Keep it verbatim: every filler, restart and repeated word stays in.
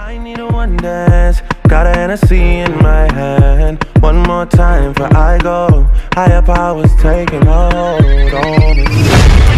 I need a one dance, got a Hennessy in my hand. One more time before I go, higher powers taking a hold on me.